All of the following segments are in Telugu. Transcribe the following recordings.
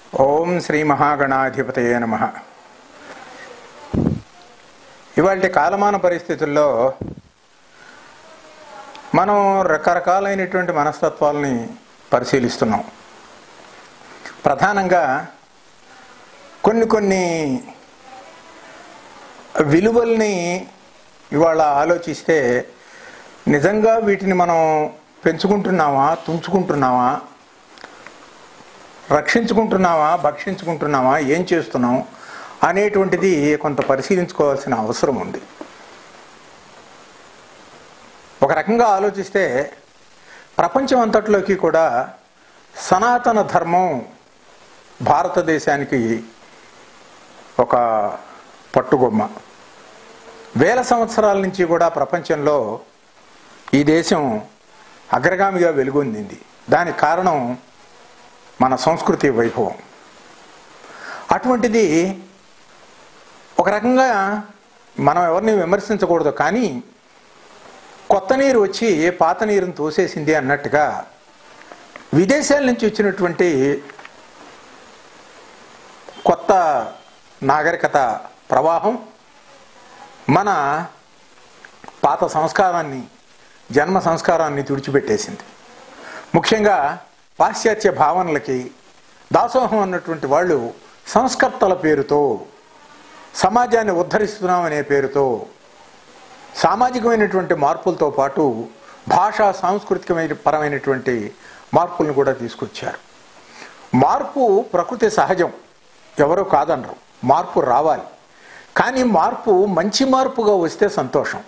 ఓం శ్రీ మహాగణాధిపతయే నమః. ఇవాల్టి కాలమాన పరిస్థితుల్లో మనం రకరకాలైనటువంటి మనస్తత్వాలని పరిశీలిస్తున్నాం. ప్రధానంగా కొన్ని విలువల్ని ఇవాళ ఆలోచిస్తే నిజంగా వీటిని మనం పెంచుకుంటున్నామా, తుంచుకుంటున్నామా, రక్షించుకుంటున్నామా, భక్షించుకుంటున్నామా, ఏం చేస్తున్నాం అనేటువంటిది కొంత పరిశీలించుకోవాల్సిన అవసరం ఉంది. ఒక రకంగా ఆలోచిస్తే ప్రపంచం అంతట్లోకి కూడా సనాతన ధర్మం భారతదేశానికి ఒక పట్టుగొమ్మ. వేల సంవత్సరాల నుంచి కూడా ప్రపంచంలో ఈ దేశం అగ్రగామిగా వెలుగొందింది. దానికి కారణం మన సంస్కృతి వైభవం. అటువంటిది ఒక రకంగా మనం ఎవరిని విమర్శించకూడదు, కానీ కొత్త నీరు వచ్చి పాత నీరుని తోసేసింది అన్నట్టుగా విదేశాల నుంచి వచ్చినటువంటి కొత్త నాగరికత ప్రవాహం మన పాత సంస్కారాన్ని, జన్మ సంస్కారాన్ని తుడిచిపెట్టేసింది. ముఖ్యంగా పాశ్చాత్య భావనలకి దాసోహం అన్నటువంటి వాళ్ళు సంస్కర్తల పేరుతో, సమాజాన్ని ఉద్ధరిస్తున్నామనే పేరుతో సామాజికమైనటువంటి మార్పులతో పాటు భాషా సాంస్కృతికమైన పరమైనటువంటి మార్పులను కూడా తీసుకొచ్చారు. మార్పు ప్రకృతి సహజం, ఎవరో కాదనరు. మార్పు రావాలి, కానీ మార్పు మంచి మార్పుగా వస్తే సంతోషం.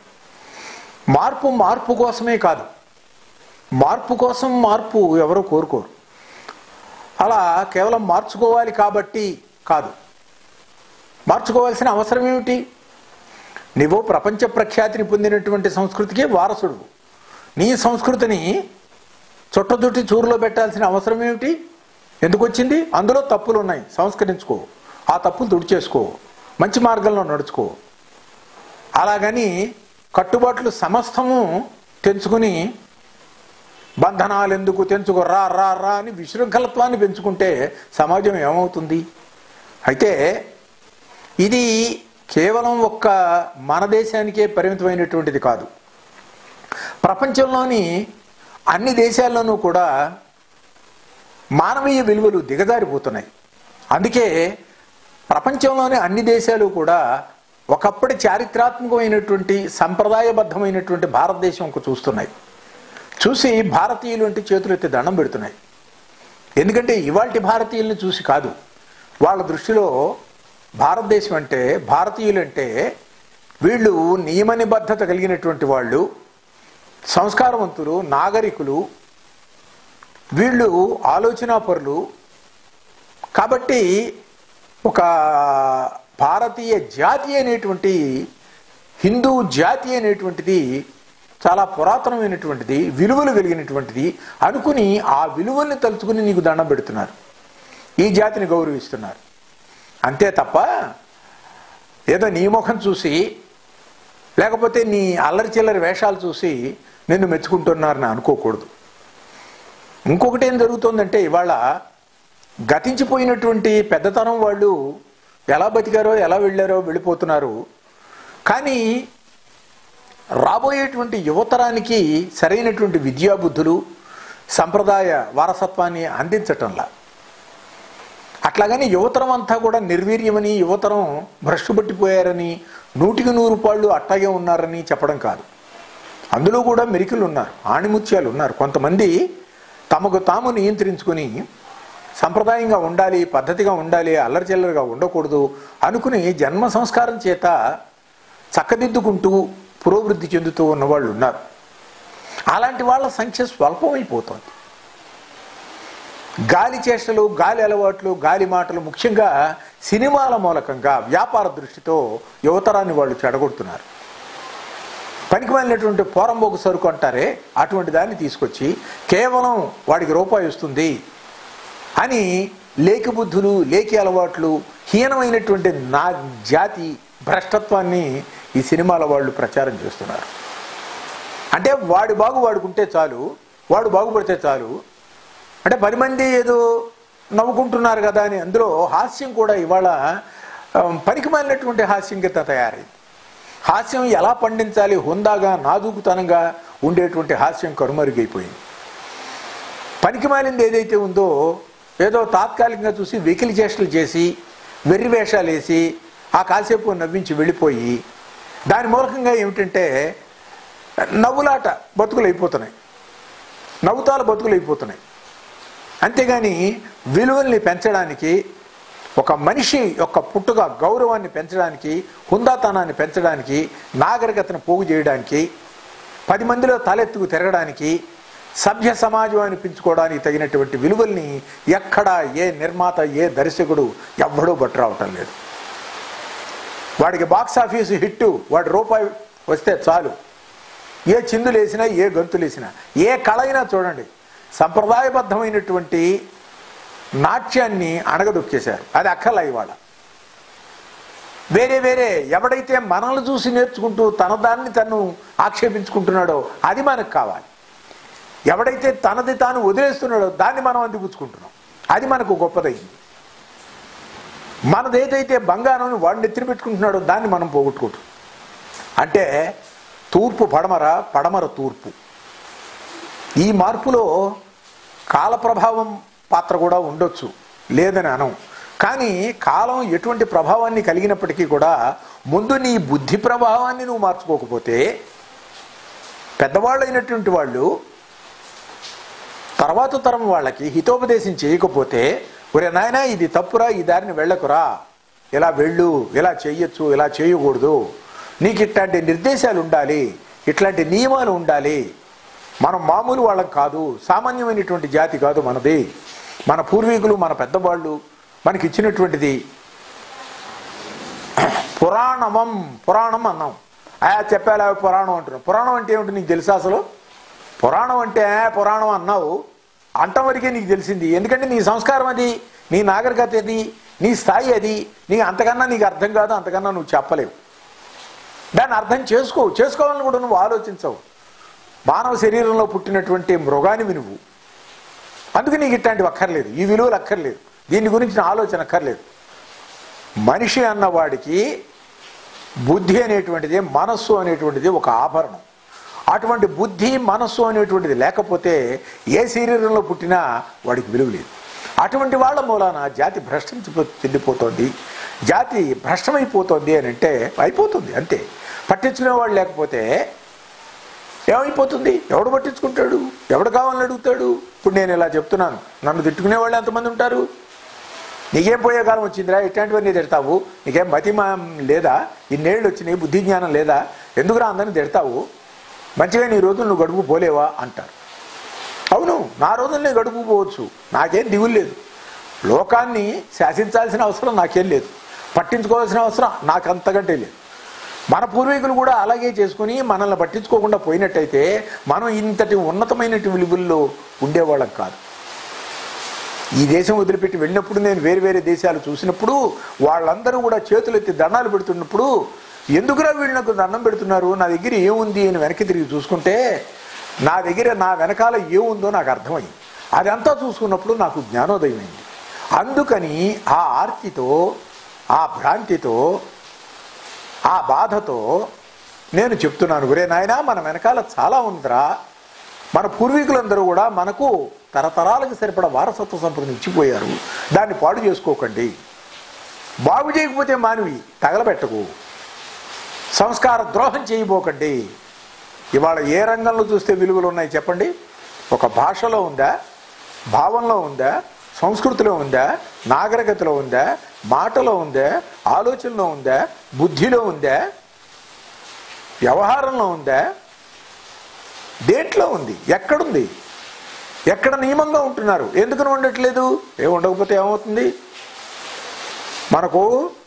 మార్పు కోసమే కాదు, మార్పు కోసం మార్పు ఎవరు కోరుకోరు. అలా కేవలం మార్చుకోవాలి కాబట్టి కాదు. మార్చుకోవాల్సిన అవసరం ఏమిటి? నువ్వు ప్రపంచ ప్రఖ్యాతిని పొందినటువంటి సంస్కృతికి వారసుడు. నీ సంస్కృతిని చుట్టదుట్టి చూరులో పెట్టాల్సిన అవసరం ఏమిటి? ఎందుకు వచ్చింది? అందులో తప్పులు ఉన్నాయి, సంస్కరించుకో, ఆ తప్పులు తుడిచేసుకో, మంచి మార్గంలో నడుచుకో. అలాగని కట్టుబాట్లు సమస్తము తెంచుకుని బంధనాలు ఎందుకు తెంచుకో, రా రా రా అని విశృంఖలత్వాన్ని పెంచుకుంటే సమాజం ఏమవుతుంది? అయితే ఇది కేవలం ఒక్క మన దేశానికే పరిమితమైనటువంటిది కాదు. ప్రపంచంలోని అన్ని దేశాల్లోనూ కూడా మానవీయ విలువలు దిగజారిపోతున్నాయి. అందుకే ప్రపంచంలోని అన్ని దేశాలు కూడా ఒకప్పటి చారిత్రాత్మకమైనటువంటి సంప్రదాయబద్ధమైనటువంటి భారతదేశంకు చూస్తున్నాయి. చూసి భారతీయులు అంటే చేతులు ఎత్తి దండం పెడుతున్నాయి. ఎందుకంటే ఇవాల్టి భారతీయుల్ని చూసి కాదు, వాళ్ళ దృష్టిలో భారతదేశం అంటే, భారతీయులంటే వీళ్ళు నియమ నిబద్ధత కలిగినటువంటి వాళ్ళు, సంస్కారవంతులు, నాగరికులు, వీళ్ళు ఆలోచనాపరులు. కాబట్టి ఒక భారతీయ జాతి అనేటువంటి, హిందూ జాతి అనేటువంటిది చాలా పురాతనమైనటువంటిది, విలువలు కలిగినటువంటిది అనుకుని ఆ విలువల్ని తలుచుకుని నీకు దండం పెడుతున్నారు, ఈ జాతిని గౌరవిస్తున్నారు. అంతే తప్ప ఏదో నీ ముఖం చూసి, లేకపోతే నీ అల్లరి చిల్లరి వేషాలు చూసి నిన్ను మెచ్చుకుంటున్నారని అనుకోకూడదు. ఇంకొకటి ఏం జరుగుతుందంటే, ఇవాళ గతించిపోయినటువంటి పెద్దతనం వాళ్ళు ఎలా బతికారో, ఎలా వెళ్ళారో వెళ్ళిపోతున్నారు. కానీ రాబోయేటువంటి యువతరానికి సరైనటువంటి విద్యాబుద్ధులు, సంప్రదాయ వారసత్వాన్ని అందించటంలా. అట్లాగని యువతరం అంతా కూడా నిర్వీర్యమని, యువతరం భ్రష్టుపట్టిపోయారని, 100% అట్టాగే ఉన్నారని చెప్పడం కాదు. అందులో కూడా మెరికలు ఉన్నారు, ఆణిముత్యాలు ఉన్నారు. కొంతమంది తమకు తాము నియంత్రించుకుని సంప్రదాయంగా ఉండాలి, పద్ధతిగా ఉండాలి, అల్లరిచిల్లరిగా ఉండకూడదు అనుకుని జన్మ సంస్కారం చేత చక్కదిద్దుకుంటూ పురోభివృద్ధి చెందుతూ ఉన్నవాళ్ళు ఉన్నారు. అలాంటి వాళ్ళ సంఖ్య స్వల్పమైపోతుంది. గాలి చేష్టలు, గాలి అలవాట్లు, గాలి మాటలు, ముఖ్యంగా సినిమాల మూలకంగా వ్యాపార దృష్టితో యువతరాన్ని వాళ్ళు చెడగొడుతున్నారు. పనికి వెళ్ళినటువంటి పోరంబోకు సరుకు అంటారే, అటువంటి దాన్ని తీసుకొచ్చి కేవలం వాడికి రూపాయి వస్తుంది అని లేకి బుద్ధులు, లేకి అలవాట్లు, హీనమైనటువంటి నా జాతి భ్రష్టత్వాన్ని ఈ సినిమాల వాళ్ళు ప్రచారం చేస్తున్నారు. అంటే వాడి బాగు వాడుకుంటే చాలు, వాడు బాగుపడితే చాలు. అంటే 10 మంది ఏదో నవ్వుకుంటున్నారు కదా అని అందులో హాస్యం కూడా ఇవాళ పనికిమాలినటువంటి హాస్యం కింద తయారైంది. హాస్యం ఎలా పండించాలి, హుందాగా నాజూకుతనంగా ఉండేటువంటి హాస్యం కనుమరుగైపోయింది. పనికిమాలింది ఏదైతే ఉందో ఏదో తాత్కాలికంగా చూసి వెకిలి చేష్టలు చేసి వెర్రి వేషాలు వేసి ఆ కాసేపు నవ్వించి వెళ్ళిపోయి దాని మూలకంగా ఏమిటంటే నవ్వులాట బతుకులు అయిపోతున్నాయి, నవ్వుతాల బతుకులు అయిపోతున్నాయి. అంతేగాని విలువల్ని పెంచడానికి, ఒక మనిషి యొక్క పుట్టుక గౌరవాన్ని పెంచడానికి, హుందాతనాన్ని పెంచడానికి, నాగరికతను పోగు చేయడానికి, 10 మందిలో తలెత్తుకు తిరగడానికి, సభ్య సమాజం అనిపించుకోవడానికి తగినటువంటి విలువల్ని ఎక్కడా ఏ నిర్మాత ఏ దర్శకుడు ఎవ్వడూ బట్రావటం లేదు. వాడికి బాక్స్ ఆఫీసు హిట్టు, వాడి రూపాయి వస్తే చాలు. ఏ చిందులేసినా ఏ గంతులేసినా ఏ కళ అయినా చూడండి, సంప్రదాయబద్ధమైనటువంటి నాట్యాన్ని అణగదొక్కేశారు. అది అక్కర్లా ఇవాళ. వేరే వేరే ఎవడైతే మనల్ని చూసి నేర్చుకుంటూ తన దాన్ని తను ఆక్షేపించుకుంటున్నాడో అది మనకు కావాలి. ఎవడైతే తనది తాను వదిలేస్తున్నాడో దాన్ని మనం అందిపుచ్చుకుంటున్నాం, అది మనకు గొప్పదైంది. మనదేదైతే బంగారం వాడిని ఎత్తిన పెట్టుకుంటున్నాడో దాన్ని మనం పోగొట్టుకుంటాం. అంటే తూర్పు పడమర, పడమర తూర్పు. ఈ మార్పులో కాల ప్రభావం పాత్ర కూడా ఉండొచ్చు, లేదని అనం. కానీ కాలం ఎటువంటి ప్రభావాన్ని కలిగినప్పటికీ కూడా ముందు నీ బుద్ధి ప్రభావాన్ని నువ్వు మార్చుకోకపోతే, పెద్దవాళ్ళు అయినటువంటి వాళ్ళు తర్వాత తరం వాళ్ళకి హితోపదేశం చేయకపోతే, ఒరే నాయనా ఇది తప్పురా, ఈ దారిని వెళ్ళకురా, ఇలా వెళ్ళు, ఇలా చేయొచ్చు, ఇలా చేయకూడదు, నీకు ఇట్లాంటి నిర్దేశాలు ఉండాలి, ఇట్లాంటి నియమాలు ఉండాలి, మనం మామూలు వాళ్ళం కాదు, సామాన్యమైనటువంటి జాతి కాదు మనది, మన పూర్వీకులు మన పెద్దవాళ్ళు మనకి ఇచ్చినటువంటిది పురాణం అన్నాం. చెప్పాలా పురాణం అంటున్నాం. పురాణం అంటే ఏమిటి నీకు తెలుసా అసలు? పురాణం అంటే పురాణం అన్నావు అంటం వరకే నీకు తెలిసింది. ఎందుకంటే నీ సంస్కారం అది, నీ నాగరికత అది, నీ స్థాయి అది. అంతకన్నా నీకు అర్థం కాదు, అంతకన్నా నువ్వు చెప్పలేవు. దాన్ని అర్థం చేసుకోవాలని కూడా నువ్వు ఆలోచించవు. మానవ శరీరంలో పుట్టినటువంటి మృగానివి నువ్వు. అందుకే నీకు ఇట్లాంటివి అక్కర్లేదు, ఈ విలువలు అక్కర్లేదు, దీని గురించి ఆలోచన అక్కర్లేదు. మనిషి అన్నవాడికి బుద్ధి అనేటువంటిది, మనస్సు అనేటువంటిది ఒక ఆభరణం. అటువంటి బుద్ధి మనస్సు అనేటువంటిది లేకపోతే ఏ శరీరంలో పుట్టినా వాడికి విలువ లేదు. అటువంటి వాళ్ళ మూలాన జాతి చెందిపోతోంది, జాతి భ్రష్టమైపోతుంది అని అంటే అయిపోతుంది అంతే. పట్టించుకునే వాళ్ళు లేకపోతే ఏమైపోతుంది? ఎవడు పట్టించుకుంటాడు? ఎవడు కావాలని అడుగుతాడు? ఇప్పుడు నేను ఇలా చెప్తున్నాను, నన్ను తిట్టుకునే వాళ్ళు ఎంతమంది ఉంటారు? నీకేం పోయే కాలం వచ్చిందిరా, ఇట్లాంటివన్నీ తిడతావు, నీకేం మతి లేదా, ఇన్నేళ్ళు వచ్చినాయి, బుద్ధి జ్ఞానం లేదా, ఎందుకురా అందరిని తిడతావు, మంచిగా నీ రోజులు నువ్వు గడుపు పోలేవా అంటారు. అవును, నా రోజులు నేను గడుపు పోవచ్చు, నాకేం దిగులు లేదు. లోకాన్ని శాసించాల్సిన అవసరం నాకేం లేదు, పట్టించుకోవాల్సిన అవసరం నాకు అంతకంటే లేదు. మన పూర్వీకులు కూడా అలాగే చేసుకుని మనల్ని పట్టించుకోకుండా పోయినట్టయితే మనం ఇంతటి ఉన్నతమైన విలువల్లో ఉండేవాళ్ళం కాదు. ఈ దేశం వదిలిపెట్టి వెళ్ళినప్పుడు నేను వేరు వేరే దేశాలు చూసినప్పుడు వాళ్ళందరూ కూడా చేతులెత్తి దండాలు పెడుతున్నప్పుడు, ఎందుకురా వీళ్ళు నాకు దండం పెడుతున్నారు, నా దగ్గర ఏముంది అని వెనక్కి తిరిగి చూసుకుంటే నా దగ్గర నా వెనకాల ఏముందో నాకు అర్థమైంది. అదంతా చూసుకున్నప్పుడు నాకు జ్ఞానోదయమైంది. అందుకని ఆ ఆర్తితో, ఆ భ్రాంతితో, ఆ బాధతో నేను చెప్తున్నాను, ఒరే నాయనా మన వెనకాల చాలా ఉందిరా. మన పూర్వీకులందరూ కూడా మనకు తరతరాలకు సరిపడ వారసత్వ సంపదను ఇచ్చిపోయారు, దాన్ని పాడు చేసుకోకండి. బాగు చేయకపోతే మానవి తగలబెట్టకు, సంస్కార ద్రోహం చేయబోకండి. ఇవాళ ఏ రంగంలో చూస్తే విలువలు ఉన్నాయి చెప్పండి? ఒక భాషలో ఉందా, భావంలో ఉందా, సంస్కృతిలో ఉందా, నాగరికతలో ఉందా, మాటలో ఉందా, ఆలోచనలో ఉందా, బుద్ధిలో ఉందా, వ్యవహారంలో ఉందా, దేంట్లో ఉంది? ఎక్కడుంది? ఎక్కడ నియమంగా ఉంటున్నారు? ఎందుకని ఉండట్లేదు? ఉండకపోతే ఏమవుతుంది? మనకు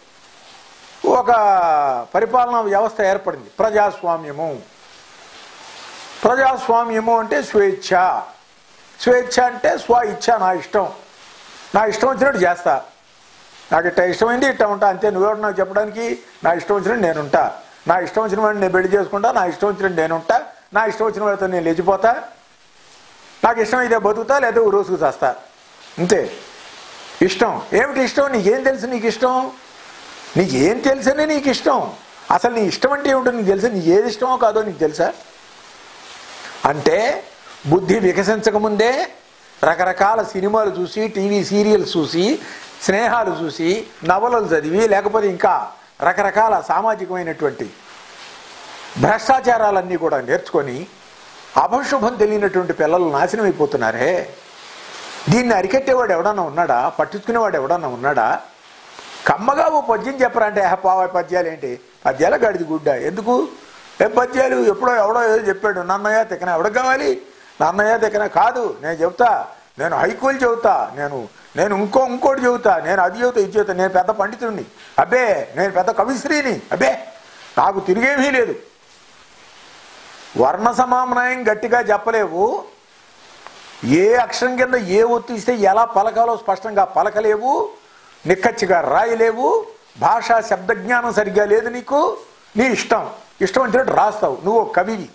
ఒక పరిపాలనా వ్యవస్థ ఏర్పడింది, ప్రజాస్వామ్యము. ప్రజాస్వామ్యము అంటే స్వేచ్ఛ. స్వేచ్ఛ అంటే స్వ ఇచ్ఛ, నా ఇష్టం వచ్చినట్టు చేస్తా, నాకు ఇట్ట ఇష్టమైంది ఇట్ట ఉంటా, అంతే. నువ్వెవరు నాకు చెప్పడానికి? నా ఇష్టం వచ్చినట్టు నేనుంటా, నా ఇష్టం వచ్చిన వాడిని నేను పెళ్లి చేసుకుంటా, నా ఇష్టం వచ్చినట్టు నేనుంటా, నా ఇష్టం వచ్చిన వాడితో నేను లేచిపోతా, నాకు ఇష్టమైతే బతుకుతా, లేదా రోజుకు చేస్తా, అంతే. ఇష్టం ఏమిటి ఇష్టం? నీకేం తెలుసు నీకు ఇష్టం? నీకేం తెలుసని నీకు ఇష్టం? అసలు నీ ఇష్టం అంటే ఏమిటో నీకు తెలుసా? నీకు ఏది ఇష్టమో కాదో నీకు తెలుసా? అంటే బుద్ధి వికసించకముందే రకరకాల సినిమాలు చూసి, టీవీ సీరియల్స్ చూసి, స్నేహాలు చూసి, నవలలు చదివి, లేకపోతే ఇంకా రకరకాల సామాజికమైనటువంటి భ్రష్టాచారాలన్నీ కూడా నేర్చుకొని అభశుభం తెలియనటువంటి పిల్లలు నాశనం అయిపోతున్నారే. దీన్ని అరికట్టేవాడు ఎవడన్నా ఉన్నాడా? పట్టించుకునేవాడు ఎవడన్నా ఉన్నాడా? కమ్మగా ఓ పద్యం చెప్పరా అంటే పావా పద్యాలు ఏంటి? పద్యాల గడిది గుడ్డ ఎందుకు? పద్యాలు ఎప్పుడో ఎవడో ఏదో చెప్పాడు, నన్నయ్య తిక్కన ఎవడికి కావాలి? నన్నయ్య తిక్కన కాదు, నేను చెబుతా, నేను హైకూలు చెబుతా, నేను ఇంకోటి చెబుతా, నేను అది చెబుతా, ఇది చెబుతా, నేను పెద్ద పండితుడిని, అబ్బే నేను పెద్ద కవిశ్రీని, అబ్బే నాకు తిరిగేమీ లేదు. వర్ణ సమామ్నాయం గట్టిగా చెప్పలేవు, ఏ అక్షరం కింద ఏ ఒత్తి ఇస్తే ఎలా పలకాలో స్పష్టంగా పలకలేవు, నిక్కచ్చిగా రాయలేవు, భాషా శబ్దజ్ఞానం సరిగ్గా లేదు నీకు. నీ ఇష్టం వచ్చినట్టు రాస్తావు, నువ్వు కవివి.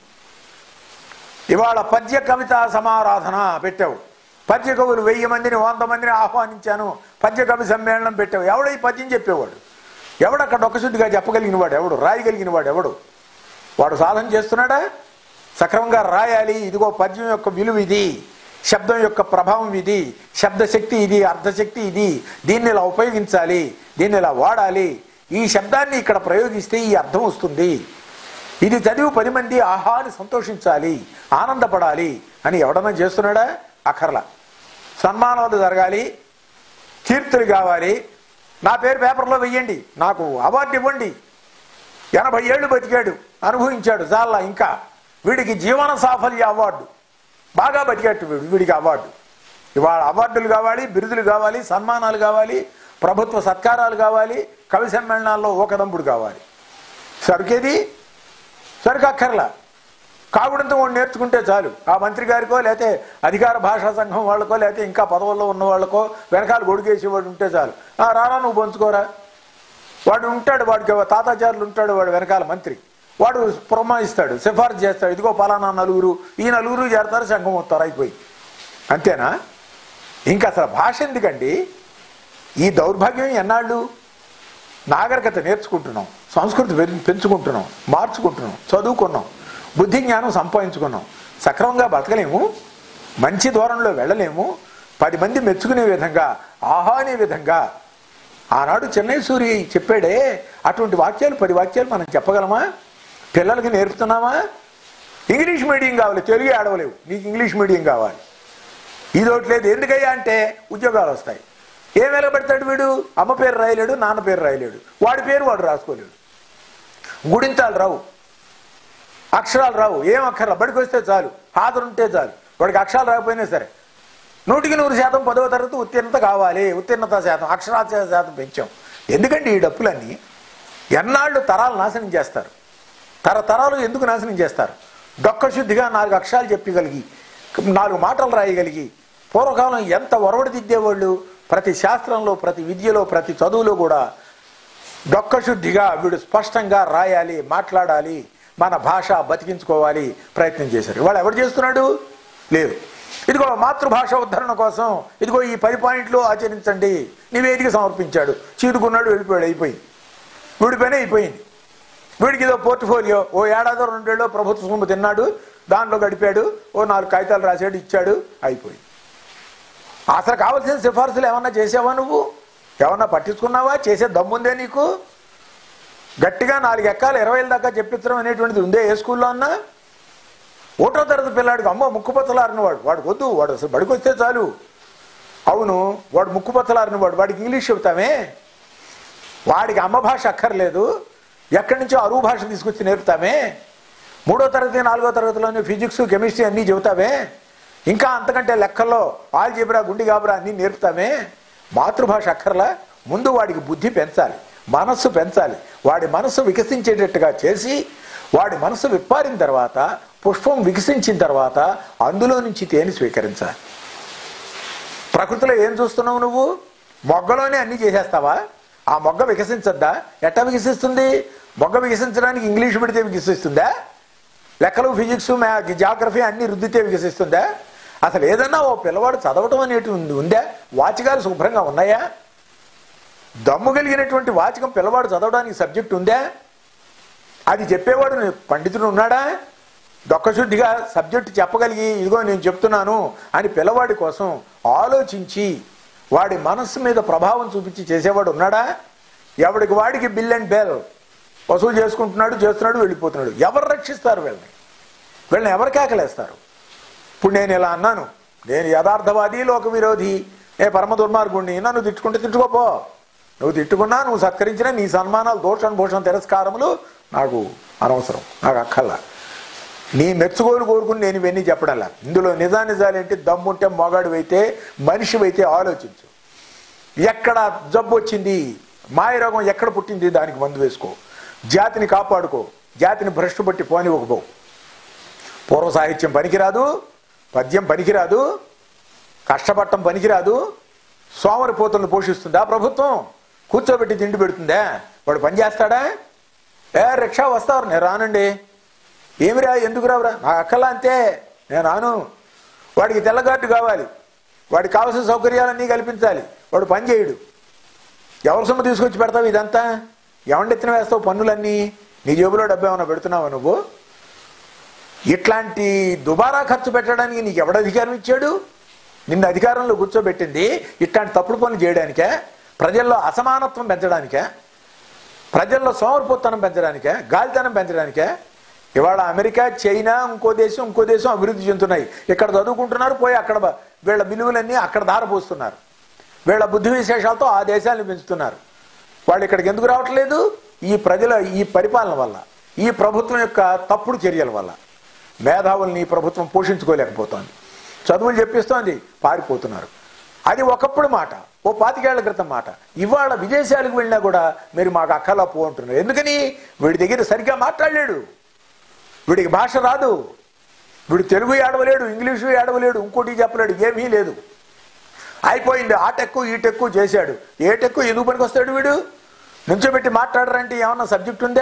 ఇవాళ పద్య కవిత సమారాధన పెట్టావు, పద్య కవులు 1000 మందిని 100 మందిని ఆహ్వానించాను, పద్య కవి సమ్మేళనం పెట్టావు. ఎవడ ఈ పద్యం చెప్పేవాడు? ఎవడక్కడ డొక్కశుద్ధిగా చెప్పగలిగిన వాడు ఎవడు? రాయగలిగిన వాడు ఎవడు? వాడు సాధన చేస్తున్నాడా? సక్రమంగా రాయాలి, ఇదిగో పద్యం యొక్క విలువ ఇది, శబ్దం యొక్క ప్రభావం ఇది, శబ్దశక్తి ఇది, అర్థశక్తి ఇది, దీన్ని ఇలా ఉపయోగించాలి, దీన్ని ఇలా వాడాలి, ఈ శబ్దాన్ని ఇక్కడ ప్రయోగిస్తే ఈ అర్థం వస్తుంది, ఇది చదివి 10 మంది ఆహా అని సంతోషించాలి, ఆనందపడాలి అని ఎవడన్నా చేస్తున్నాడా? అక్కర్లా. సన్మానాలు జరగాలి, కీర్తులు కావాలి, నా పేరు పేపర్లో వెయ్యండి, నాకు అవార్డు ఇవ్వండి, 80 ఏళ్ళు బతికాడు, అనుభవించాడు, చాలా ఇంకా వీడికి జీవన సాఫల్య అవార్డు, బాగా బతికేట్టు వీడికి అవార్డు. ఇవాళ అవార్డులు కావాలి, బిరుదులు కావాలి, సన్మానాలు కావాలి, ప్రభుత్వ సత్కారాలు కావాలి, కవి సమ్మేళనాల్లో ఒకదంపుడు కావాలి. సరుకేది? సరుకు అక్కర్లా. కాగుడంతో వాడు నేర్చుకుంటే చాలు. ఆ మంత్రి గారికో, లేకపోతే అధికార భాషా సంఘం వాళ్ళకో, లేకపోతే ఇంకా పదవుల్లో ఉన్న వాళ్ళకో వెనకాల గొడుగేసేవాడు ఉంటే చాలు. రారా నువ్వు పంచుకోరా, వాడు ఉంటాడు, వాడికి తాతాచారులు ఉంటాడు, వాడు వెనకాల మంత్రి, వాడు పురమాయిస్తాడు, సిఫార్సు చేస్తాడు, ఇదిగో పలానా నలుగురు, ఈ నలుగురు చేరతారు, సంఘం వస్తారు, అయిపోయి. అంతేనా? ఇంకా అసలు భాష ఎందుకండి? ఈ దౌర్భాగ్యం ఎన్నాళ్ళు? నాగరికత నేర్చుకుంటున్నాం, సంస్కృతి పెంచుకుంటున్నాం, మార్చుకుంటున్నాం, చదువుకున్నాం, బుద్ధి జ్ఞానం సంపాదించుకున్నాం, సక్రమంగా బతకలేము, మంచి దూరంలో వెళ్ళలేము, 10 మంది మెచ్చుకునే విధంగా, ఆహా అనే విధంగా. ఆనాడు చెన్నై సూరి చెప్పాడే, అటువంటి వాక్యాలు 10 వాక్యాలు మనం చెప్పగలమా? పిల్లలకి నేర్పుతున్నామా? ఇంగ్లీష్ మీడియం కావాలి, తెలుగు ఆడవలేవు, నీకు ఇంగ్లీష్ మీడియం కావాలి. ఇదోటి లేదు. ఎందుకయ్యా అంటే ఉద్యోగాలు వస్తాయి. ఏం వెలగబెడతాడు వీడు? అమ్మ పేరు రాయలేడు, నాన్న పేరు రాయలేడు, వాడి పేరు వాడు రాసుకోలేడు, గుడింతాలు రావు, అక్షరాలు రావు, ఏం అక్కర్లా, బడికి వస్తే చాలు, హాజరుంటే చాలు. వాడికి అక్షరాలు రాకపోయినా సరే 100కి 100% 10వ తరగతి ఉత్తీర్ణత కావాలి, ఉత్తీర్ణత శాతం, అక్షరాస్యత శాతం పెంచాం. ఎందుకండి ఈ డప్పులన్నీ? ఎన్నాళ్ళు తరాలు నాశనం చేస్తారు. తరతరాలు ఎందుకు నాశనం చేస్తారు? డొక్కశుద్ధిగా 4 అక్షరాలు చెప్పగలిగి, 4 మాటలు రాయగలిగి, పూర్వకాలం ఎంత ఒరవడి దిద్దేవాళ్ళు. ప్రతి శాస్త్రంలో, ప్రతి విద్యలో, ప్రతి చదువులో కూడా డొక్కశుద్ధిగా వీడు స్పష్టంగా రాయాలి, మాట్లాడాలి, మన భాష బతికించుకోవాలి ప్రయత్నం చేశారు. ఇవాళ ఎవరు చేస్తున్నాడు? లేదు. ఇదిగో మాతృభాష ఉద్ధరణ కోసం ఇదిగో ఈ 10 పాయింట్లు ఆచరించండి, నివేదిక సమర్పించాడు, చీరుకున్నాడు, వెళ్ళిపోయాడు, అయిపోయింది, వీడి పని అయిపోయింది. వీడికి ఏదో పోర్ట్ఫోలియో, ఓ ఏడాదో 2 ఏళ్ళో ప్రభుత్వ సొమ్ము తిన్నాడు, దాంట్లో గడిపాడు, ఓ 4 కాగితాలు రాసాడు, ఇచ్చాడు, అయిపోయింది. అసలు కావాల్సిన సిఫార్సులు ఏమన్నా చేసావా? నువ్వు ఏమన్నా పట్టించుకున్నావా? చేసే దమ్ముందే నీకు? గట్టిగా 4 ఎక్కాలు 20 ఏళ్ళ దాకా చెప్పించడం అనేటువంటిది ఉందే ఏ స్కూల్లో అన్నా? 1వ తరగతి పిల్లాడికి అమ్మో ముక్కుపచ్చలారిన వాడు వద్దు, వాడు అసలు బడికి వస్తే చాలు. అవును, వాడు ముక్కుపచ్చలారిన వాడికి ఇంగ్లీష్ చెబుతామే, వాడికి అమ్మ భాష అక్కర్లేదు, ఎక్కడి నుంచో అరువు భాష తీసుకొచ్చి నేర్పుతామే. 3వ తరగతి 4వ తరగతిలోనే ఫిజిక్స్, కెమిస్ట్రీ అన్నీ చెబుతామే, ఇంకా అంతకంటే లెక్కల్లో ఆల్జీబ్రా, గుండి గాబ్రా అన్నీ నేర్పుతామే. మాతృభాష అక్కర్లా. ముందు వాడికి బుద్ధి పెంచాలి, మనస్సు పెంచాలి, వాడి మనస్సు వికసించేటట్టుగా చేసి, వాడి మనస్సు విప్పారిన తర్వాత, పుష్పం వికసించిన తర్వాత అందులో నుంచి తేనె స్వీకరించాలి. ప్రకృతిలో ఏం చూస్తున్నావు నువ్వు? మొగ్గలోనే అన్నీ చేసేస్తావా? ఆ మొగ్గ వికసించద్దా? ఎట్టా వికసిస్తుంది? మొగ్గ వికసించడానికి ఇంగ్లీష్ పెడితే వికసిస్తుందా? లెక్కలు, ఫిజిక్స్, జాగ్రఫీ అన్నీ రుద్దితే వికసిస్తుందా? అసలు ఏదన్నా ఓ పిల్లవాడు చదవటం అనేటి ఉందా? వాచకాలు శుభ్రంగా ఉన్నాయా? దమ్ము కలిగినటువంటి వాచకం పిల్లవాడు చదవడానికి సబ్జెక్ట్ ఉందా? అది చెప్పేవాడు పండితుడు ఉన్నాడా? దొక్కశుద్ధిగా సబ్జెక్టు చెప్పగలిగి ఇదిగో నేను చెప్తున్నాను అని పిల్లవాడి కోసం ఆలోచించి వాడి మనస్సు మీద ప్రభావం చూపించి చేసేవాడు ఉన్నాడా? ఎవడికి వాడికి బిల్ అండ్ బెల్ వసూలు చేస్తున్నాడు, వెళ్ళిపోతున్నాడు. ఎవరు రక్షిస్తారు వీళ్ళని ఎవరు కేకలేస్తారు? ఇప్పుడు నేను ఇలా అన్నాను, నేను యథార్థవాది, లోక విరోధి, పరమ దుర్మార్గుణ్ణి, నన్ను తిట్టుకుంటే తిట్టుకోపో. నువ్వు తిట్టుకున్నా, నువ్వు సత్కరించినా నీ సన్మానాలు, భూషణ తిరస్కారములు నాకు అనవసరం, నాకు అక్కల్లా. నీ మెచ్చుకోలు కోరుకుని నేను ఇవన్నీ చెప్పడంలా. ఇందులో నిజాలేంటి? దమ్ముంటే మొగాడివైతే, మనిషివైతే ఆలోచించు. ఎక్కడ జబ్బు వచ్చింది, మాయరోగం ఎక్కడ పుట్టింది, దానికి మందు వేసుకో. జాతిని కాపాడుకో, జాతిని భ్రష్టు పట్టి పోనివ్వకపో. పూర్వ సాహిత్యం పనికిరాదు, పద్యం పనికిరాదు, కష్టపడటం పనికిరాదు. సోమరిపోతులను పోషిస్తుందా ప్రభుత్వం? కూర్చోబెట్టి తిండి పెడుతుందా? వాడు పని చేస్తాడా? రిక్షా వస్తారు, నేను రానండి. ఏమిరా, ఎందుకు రావురా? నాకు అక్కలా అంతే, నేను రాను. వాడికి తెల్లగార్డు కావాలి, వాడికి కావాల్సిన సౌకర్యాలన్నీ కల్పించాలి, వాడు పని చేయడు. ఎవరి సొమ్ము తీసుకొచ్చి పెడతావు ఇదంతా? ఎవండెత్తిన వేస్తావు పన్నులన్నీ? నీ జేబులో డబ్బు ఏమైనా పెడుతున్నావా నువ్వు? ఇట్లాంటి దుబారా ఖర్చు పెట్టడానికి నీకు ఎవడ అధికారం ఇచ్చాడు? నిన్ను అధికారంలో కూర్చోబెట్టింది ఇట్లాంటి తప్పుడు పనులు చేయడానికే? ప్రజల్లో అసమానత్వం పెంచడానికే? ప్రజల్లో సోమరిపోతనం పెంచడానికే? గాలితనం పెంచడానికే? ఇవాళ అమెరికా, చైనా, ఇంకో దేశం అభివృద్ధి చెందుతున్నాయి. ఇక్కడ చదువుకుంటున్నారు, పోయి అక్కడ వీళ్ళ విలువలన్నీ అక్కడ దారపోస్తున్నారు. వీళ్ళ బుద్ధి విశేషాలతో ఆ దేశాలను పెంచుతున్నారు. వాళ్ళు ఇక్కడికి ఎందుకు రావట్లేదు? ఈ ప్రజల ఈ పరిపాలన వల్ల, ఈ ప్రభుత్వం యొక్క తప్పుడు చర్యల వల్ల. మేధావుల్ని ప్రభుత్వం పోషించుకోలేకపోతోంది, చదువులు చెప్పిస్తోంది, పారిపోతున్నారు. అది ఒకప్పుడు మాట, ఓ 25 ఏళ్ల క్రితం మాట. ఇవాళ విదేశాలకు వెళ్ళినా కూడా మీరు మాకు అక్కలా పో అంటున్నారు. ఎందుకని? వీడి దగ్గర సరిగ్గా మాట్లాడలేడు, వీడికి భాష రాదు, వీడు తెలుగు ఏడవలేడు, ఇంగ్లీషు ఏడవలేడు, ఇంకోటి చెప్పలేడు, ఏమీ లేదు. అయిపోయింది. ఆ టెక్కు ఈ టెక్కు చేశాడు. ఏ టెక్కు ఎందుకు పనికి వస్తాడు వీడు? నుంచోబెట్టి మాట్లాడరంటే ఏమన్నా సబ్జెక్ట్ ఉందా?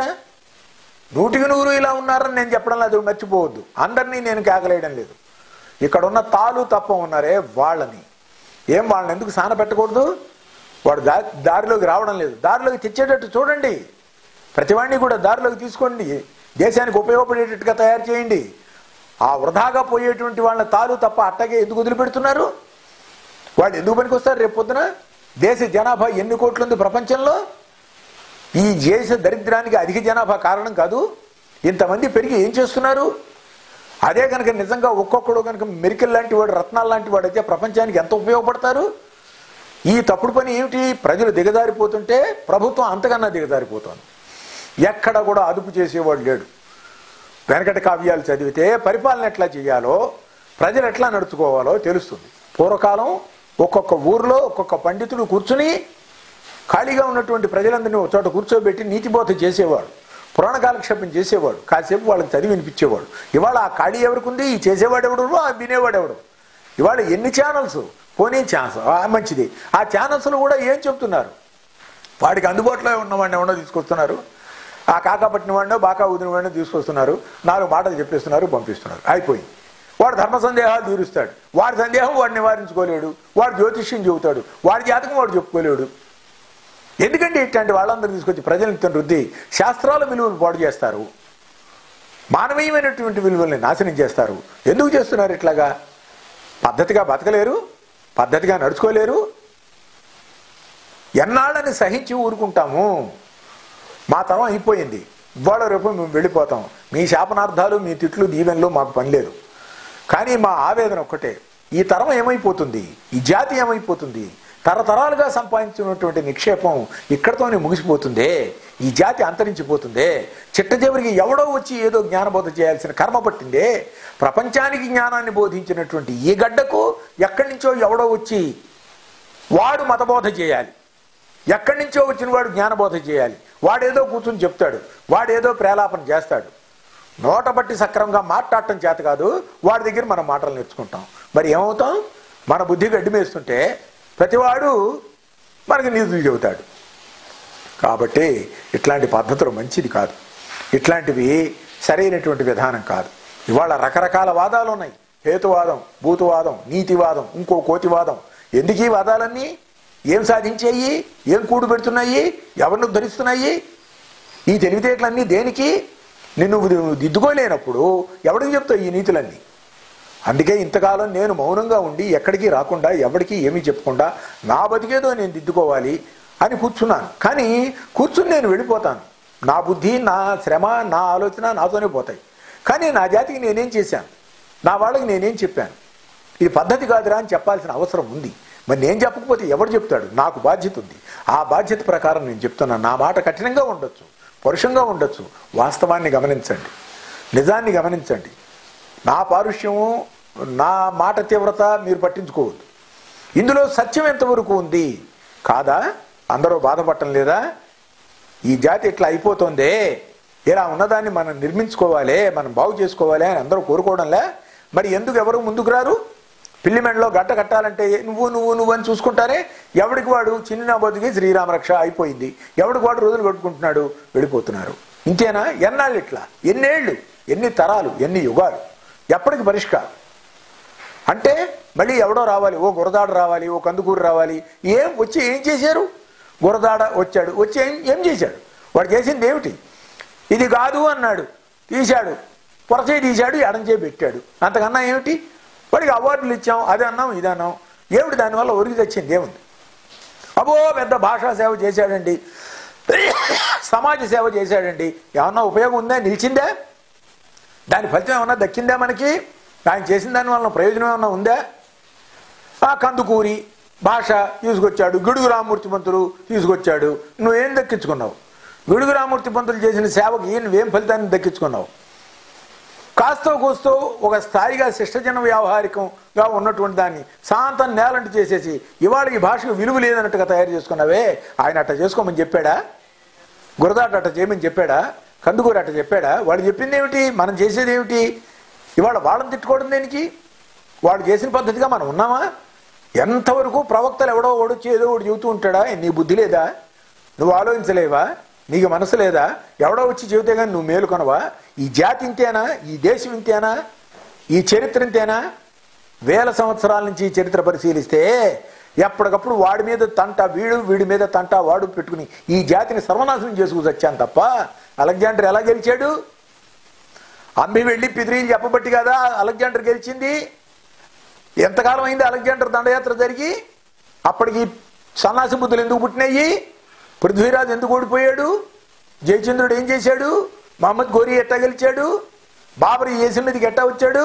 100% ఇలా ఉన్నారని నేను చెప్పడం లేదు, మర్చిపోవద్దు. అందరినీ నేను కేకలేయడం లేదు. ఇక్కడ ఉన్న తాలు తప్ప ఉన్నారే వాళ్ళని వాళ్ళని ఎందుకు సాన పెట్టకూడదు? వాడు దారిలోకి రావడం లేదు, దారిలోకి తెచ్చేటట్టు చూడండి. ప్రతివాడిని కూడా దారిలోకి తీసుకోండి, దేశానికి ఉపయోగపడేటట్టుగా తయారు చేయండి. ఆ వృధాగా పోయేటువంటి వాళ్ళ తాలు తప్ప అట్టగే ఎందుకు వదిలిపెడుతున్నారు? వాళ్ళు ఎందుకు పనికి వస్తారు రేపు పొద్దున? దేశ జనాభా ఎన్ని కోట్లు ఉంది ప్రపంచంలో? ఈ దేశ దరిద్రానికి అధిక జనాభా కారణం కాదు? ఇంతమంది పెరిగి ఏం చేస్తున్నారు? అదే కనుక నిజంగా ఒక్కొక్కడు కనుక మెరికల్ లాంటి వాడు, రత్నాలు లాంటి వాడు అయితే ప్రపంచానికి ఎంత ఉపయోగపడతారు? ఈ తప్పుడు పని ఏమిటి? ప్రజలు దిగజారిపోతుంటే ప్రభుత్వం అంతకన్నా దిగజారిపోతుంది. ఎక్కడ కూడా అదుపు చేసేవాడు లేడు. వెనకటి కావ్యాలు చదివితే పరిపాలన ఎట్లా చేయాలో, ప్రజలు ఎట్లా నడుచుకోవాలో తెలుస్తుంది. పూర్వకాలం ఒక్కొక్క ఊర్లో ఒక్కొక్క పండితుడు కూర్చుని ఖాళీగా ఉన్నటువంటి ప్రజలందరినీ ఒక చోట కూర్చోబెట్టి నీతిబోధ చేసేవాడు, పురాణ కాలక్షేపం చేసేవాడు, కాసేపు వాళ్ళకి చదివి వినిపించేవాడు. ఇవాళ ఆ ఖాళీ ఎవరికి ఉంది? ఈ చేసేవాడు ఎవడు, ఆ వినేవాడు ఎవడు? ఇవాళ ఎన్ని ఛానల్స్, పోనీ ఛాన్స్ మంచిది. ఆ ఛానల్స్లో కూడా ఏం చెప్తున్నారు? వాడికి అందుబాటులో ఉన్నవాడిని ఎవడో తీసుకొస్తున్నారు, ఆ కాకా పట్టిన వాడినో బాకా ఊదిన వాడినో తీసుకొస్తున్నారు, 4 మాటలు చెప్పేస్తున్నారు, పంపిస్తున్నారు, అయిపోయింది. వాడు ధర్మ సందేహాలు తీరుస్తాడు, వాడి సందేహం వాడు నివారించుకోలేడు, వాడు జ్యోతిష్యం చెబుతాడు, వాడి జాతకం వాడు చెప్పుకోలేడు. ఎందుకంటే ఇట్లాంటి వాళ్ళందరూ తీసుకొచ్చి ప్రజలను రుద్ది శాస్త్రాల విలువలు పాడు చేస్తారు, మానవీయమైనటువంటి విలువల్ని నాశనం చేస్తారు. ఎందుకు చేస్తున్నారు ఇట్లాగా? పద్ధతిగా బతకలేరు, పద్ధతిగా నడుచుకోలేరు. ఎన్నాళ్ళని సహించి ఊరుకుంటాము? మా తరం అయిపోయింది, ఇవాళ రేపు మేము వెళ్ళిపోతాం. మీ శాపనార్థాలు, మీ తిట్లు, దీవెనలు మాకు పని లేదు. కానీ మా ఆవేదన ఒక్కటే, ఈ తరం ఏమైపోతుంది, ఈ జాతి ఏమైపోతుంది? తరతరాలుగా సంపాదించినటువంటి నిక్షేపం ఇక్కడతోనే ముగిసిపోతుందే, ఈ జాతి అంతరించిపోతుందే. చిట్ట చివరికి ఎవడో వచ్చి ఏదో జ్ఞానబోధ చేయాల్సిన కర్మ పట్టిందే. ప్రపంచానికి జ్ఞానాన్ని బోధించినటువంటి ఈ గడ్డకు ఎక్కడి నుంచో ఎవడో వచ్చి వాడు మతబోధ చేయాలి, ఎక్కడి నుంచో వచ్చిన వాడు జ్ఞానబోధ చేయాలి. వాడేదో కూర్చుని చెప్తాడు, వాడేదో ప్రేలాపన చేస్తాడు. నోట బట్టి సక్రమంగా మాట్లాడటం చేత కాదు, వాడి దగ్గర మనం మాటలు నేర్చుకుంటాం. మరి ఏమవుతాం? మన బుద్ధి గడ్డి మేస్తుంటే ప్రతివాడు మనకి నీతులు చెబుతాడు. కాబట్టి ఇట్లాంటి పద్ధతులు మంచిది కాదు, ఇట్లాంటివి సరైనటువంటి విధానం కాదు. ఇవాళ రకరకాల వాదాలు ఉన్నాయి. హేతువాదం, భూతవాదం, నీతివాదం, ఇంకో కోతివాదం. ఎందుకు ఈ వాదాలన్నీ? ఏం సాధించాయి? ఏం కూడు పెడుతున్నాయి? ఎవరిని ఉద్ధరిస్తున్నాయి? ఈ తెలివితేటలన్నీ దేనికి? నిన్ను దిద్దుకోలేనప్పుడు ఎవరికి చెప్తావు ఈ నీతులన్నీ? అందుకే ఇంతకాలం నేను మౌనంగా ఉండి ఎక్కడికి రాకుండా ఎవరికి ఏమీ చెప్పకుండా నా బతికేదో నేను దిద్దుకోవాలి అని కూర్చున్నాను. కానీ కూర్చుని నేను వెళ్ళిపోతాను. నా బుద్ధి, నా శ్రమ, నా ఆలోచన నాతోనే పోతాయి. కానీ నా జాతికి నేనేం చేశాను? నా వాళ్ళకి నేనేం చెప్పాను? ఇది పద్ధతి కాదురా అని చెప్పాల్సిన అవసరం ఉంది. మరి నేను చెప్పకపోతే ఎవరు చెప్తాడు? నాకు బాధ్యత ఉంది. ఆ బాధ్యత ప్రకారం నేను చెప్తున్నాను. నా మాట కఠినంగా ఉండొచ్చు, పరుషంగా ఉండొచ్చు. వాస్తవాన్ని గమనించండి, నిజాన్ని గమనించండి. నా పారుష్యము, నా మాట తీవ్రత మీరు పట్టించుకోవద్దు. ఇందులో సత్యం ఎంతవరకు ఉంది కాదా? అందరూ బాధపడటం లేదా? ఈ జాతి ఇట్లా అయిపోతుందే, ఇలా ఉన్నదాన్ని మనం నిర్మించుకోవాలి, మనం బాగు చేసుకోవాలి అని అందరూ కోరుకోవడంలే. మరి ఎందుకు ఎవరు ముందుకు రారు? పిల్లి మెండలో గట్ట కట్టాలంటే నువ్వు నువ్వు నువ్వు అని చూసుకుంటారే. ఎవడికి వాడు చిన్న బతుకి శ్రీరామరక్ష అయిపోయింది. ఎవడికి వాడు రోజులు కట్టుకుంటున్నాడు, వెళ్ళిపోతున్నారు. ఇంతేనా? ఎన్నాళ్ళు ఇట్లా? ఎన్నేళ్ళు, ఎన్ని తరాలు, ఎన్ని యుగాలు? ఎప్పటికి పరిష్కారం? అంటే మళ్ళీ ఎవడో రావాలి, ఓ గురదాడ రావాలి, ఓ కందుకూరు రావాలి. వచ్చి ఏం చేశారు? గురదాడ వచ్చాడు, వచ్చి ఏం చేశాడు? వాడు చేసింది ఏమిటి? ఇది కాదు అన్నాడు, తీశాడు, పొరచేయి తీశాడు, ఎడంచేయి పెట్టాడు. అంతకన్నా ఏమిటి? వాడికి అవార్డులు ఇచ్చాం, అది అన్నాం, ఇది అన్నాం. ఏమిటి దానివల్ల ఒరిగి తెచ్చింది? ఏముంది? అబో పెద్ద భాషా సేవ చేశాడండి, సమాజ సేవ చేశాడండి. ఏమన్నా ఉపయోగం ఉందా? నిలిచిందా? దాని ఫలితం ఏమన్నా దక్కిందా మనకి? ఆయన చేసిన దాని వల్ల ప్రయోజనం ఏమన్నా ఉందా? ఆ కందుకూరి భాష తీసుకొచ్చాడు, గిడుగు రామూర్తి పంతులు తీసుకొచ్చాడు. నువ్వేం దక్కించుకున్నావు? గిడుగు రామూర్తి పంతులు చేసిన సేవకి నువ్వేం ఫలితాన్ని దక్కించుకున్నావు? కాస్తో కూస్తో ఒక స్థాయిగా శిష్టజన వ్యావహారికంగా ఉన్నటువంటి దాన్ని శాంతం నేలంటి చేసేసి ఇవాళ ఈ భాషకు విలువ లేదన్నట్టుగా తయారు చేసుకున్నావే. ఆయన అట్ట చేసుకోమని చెప్పాడా? గురదాట అట్ట చేయమని చెప్పాడా? కందుకూరి అట్ట చెప్పాడా? వాడు చెప్పింది ఏమిటి? మనం చేసేది ఏమిటి? ఇవాళ వాళ్ళని తిట్టుకోవడం దేనికి? వాడు చేసిన పద్ధతిగా మనం ఉన్నామా? ఎంతవరకు ప్రవక్తలు ఎవడో ఓడొచ్చి ఏదో ఒకటి చెబుతూ ఉంటాడా? నీ బుద్ధి లేదా? నువ్వు ఆలోచించలేవా? నీకు మనసు లేదా? ఎవడో వచ్చి చెబితే కానీ నువ్వు మేలుకొనవా? ఈ జాతి ఇంతేనా? ఈ దేశం ఇంతేనా? ఈ చరిత్ర ఇంతేనా? వేల సంవత్సరాల నుంచి ఈ చరిత్ర పరిశీలిస్తే ఎప్పటికప్పుడు వాడి మీద తంట వీడి మీద తంట వాడు పెట్టుకుని ఈ జాతిని సర్వనాశనం చేసుకు వచ్చాను తప్ప అలెగ్జాండర్ ఎలా గెలిచాడు? అమ్మి వెళ్ళి పిదిరీలు చెప్పబట్టి కదా అలెగ్జాండర్ గెలిచింది. ఎంతకాలం అయింది అలెగ్జాండర్ దండయాత్ర జరిగి? అప్పటికి సన్నాసి బుద్ధులు ఎందుకు పుట్టినాయి? పృథ్వీరాజు ఎందుకు ఓడిపోయాడు? జయచంద్రుడు ఏం చేశాడు? మహమ్మద్ ఘోరీ ఎట్టా గెలిచాడు? బాబర్ ఏసిన మీదకి ఎట్టా వచ్చాడు?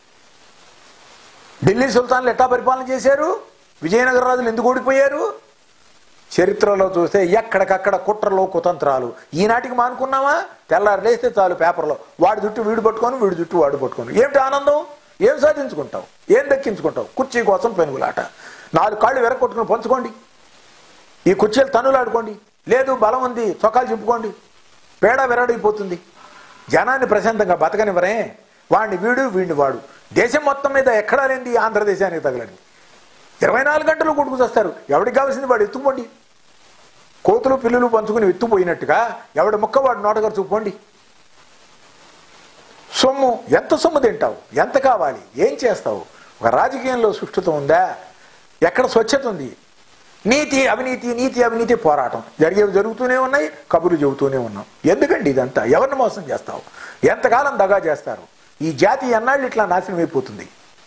ఢిల్లీ సుల్తాన్లు ఎట్టా పరిపాలన చేశారు? విజయనగర రాజులు ఎందుకు ఓడిపోయారు? చరిత్రలో చూస్తే ఎక్కడికక్కడ కుట్రలు కుతంత్రాలు. ఈనాటికి మానుకున్నావా? తెల్లారు లేస్తే చాలు పేపర్లో వాడి జుట్టు వీడు పట్టుకొని, వీడి జుట్టు వాడు పట్టుకొని. ఏమిటి ఆనందం? ఏం సాధించుకుంటావు? ఏం దక్కించుకుంటావు? కుర్చీ కోసం పెనుగులాట. 4 కాళ్ళు వెరకొట్టుకుని పంచుకోండి, ఈ కుర్చీలు తన్నులాడుకోండి. లేదు బలం ఉంది, చొక్కాలు చింపుకోండి. పేడ వెరడైపోతుంది. జనాన్ని ప్రశాంతంగా బతకనివ్వరే. వాడిని వీడు, వీడిని వాడు. దేశం మొత్తం మీద ఎక్కడా లేనిది ఆంధ్రదేశానికి తగలండి. 24 గంటలు కొట్టుకు చేస్తారు. ఎవడికి కావాల్సింది వాడు ఎత్తుకుపోండి. కోతులు పిల్లులు పంచుకుని ఎత్తుపోయినట్టుగా ఎవడి ముక్క వాడు నోటగరుచు పోండి. సొమ్ము, ఎంత సొమ్ము తింటావు? ఎంత కావాలి? ఏం చేస్తావు? ఒక రాజకీయంలో సుష్ఠుత ఉందా? ఎక్కడ స్వచ్ఛత ఉంది? నీతి అవినీతి, నీతి అవినీతి పోరాటం జరిగేవి జరుగుతూనే ఉన్నాయి, కబుర్లు చెబుతూనే ఉన్నాం. ఎందుకండి ఇదంతా? ఎవరిని మోసం చేస్తావు? ఎంతకాలం దగా చేస్తారు? ఈ జాతి ఎన్నాళ్ళు ఇట్లా నాశనం అయిపోతుంది?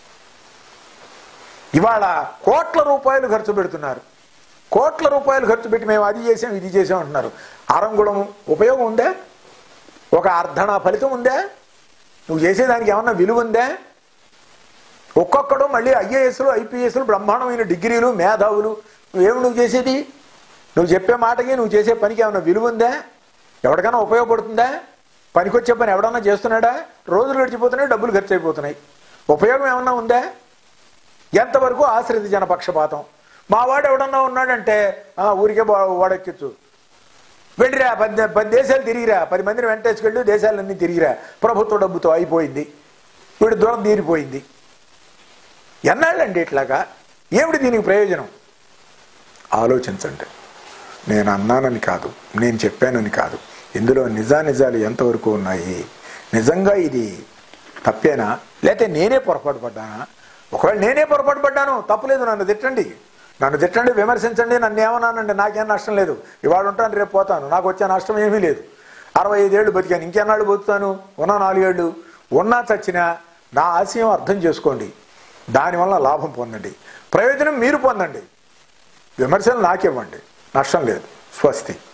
ఇవాళ కోట్ల రూపాయలు ఖర్చు పెడుతున్నారు. కోట్ల రూపాయలు ఖర్చు పెట్టి మేము అది చేసాం ఇది చేసాం అంటున్నారు. అరంగుళం ఉపయోగం ఉందా? ఒక అర్ధనా ఫలితం ఉందా? నువ్వు చేసేదానికి ఏమన్నా విలువ ఉందా? ఒక్కొక్కడు మళ్ళీ ఐఏఎస్లు ఐపీఎస్లు బ్రహ్మాండమైన డిగ్రీలు మేధావులు. నువ్వు చేసేది? నువ్వు చెప్పే మాటకి నువ్వు చేసే పనికి ఏమన్నా విలువ ఉందా? ఎవరికైనా ఉపయోగపడుతుందా? పనికొచ్చే పని ఎవడన్నా చేస్తున్నాడా? రోజులు గడిచిపోతున్నాయి, డబ్బులు ఖర్చు అయిపోతున్నాయి. ఉపయోగం ఏమన్నా ఉందా? ఎంతవరకు ఆశ్రిత జనపక్షపాతం. మా వాడు ఎవడన్నా ఉన్నాడంటే ఊరికే వాడెక్కిచ్చు, వెళ్ళిరా 10 దేశాలు తిరిగిరా, 10 మందిని వెంటేసుకెళ్ళు, దేశాలన్నీ తిరిగిరా, ప్రభుత్వ డబ్బుతో అయిపోయింది, వీడి దూరం తీరిపోయింది. ఎన్నాళ్ళండి ఇట్లాగా? ఏమిటి దీనికి ప్రయోజనం? ఆలోచించండి. నేను అన్నానని కాదు, నేను చెప్పానని కాదు, ఇందులో నిజానిజాలు ఎంతవరకు ఉన్నాయి? నిజంగా ఇది తప్పేనా? లేకపోతే నేనే పొరపాటు పడ్డానా? ఒకవేళ నేనే పొరపాటు పడ్డాను, తప్పులేదు, నన్ను తిట్టండి, విమర్శించండి, నన్ను ఏమన్నానండి, నాకేం నష్టం లేదు. ఇవాళ ఉంటాను, రేపు పోతాను, నాకు వచ్చే నష్టం ఏమీ లేదు. 65 ఏళ్ళు బతికాను, ఇంకెన్నాళ్ళు బతుకుతాను? ఉన్న 4 ఏళ్ళు ఉన్నా చచ్చినా నా ఆశయం అర్థం చేసుకోండి, దానివల్ల లాభం పొందండి, ప్రయోజనం మీరు పొందండి, విమర్శలు నాకివ్వండి, నష్టం లేదు. స్వస్తి.